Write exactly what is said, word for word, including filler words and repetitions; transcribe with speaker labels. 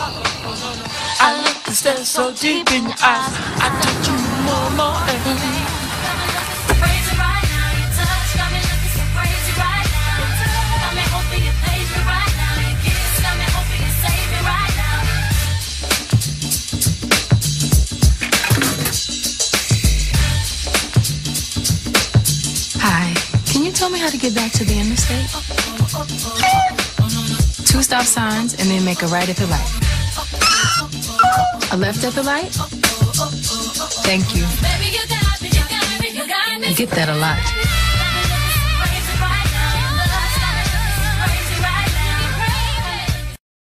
Speaker 1: I look and stare so deep in your eyes. I touch you more and more. And
Speaker 2: Crazy right now, your touch got me looking so crazy right now. Got me hoping you page me right now. Your kiss got me hoping you save me right now.
Speaker 3: Hi, can you tell me how to get back to the interstate? Two stop signs and then make a right at the light. A left at the light? Thank you.
Speaker 2: Baby, you got me, you got me, you got me.
Speaker 3: I get that a lot.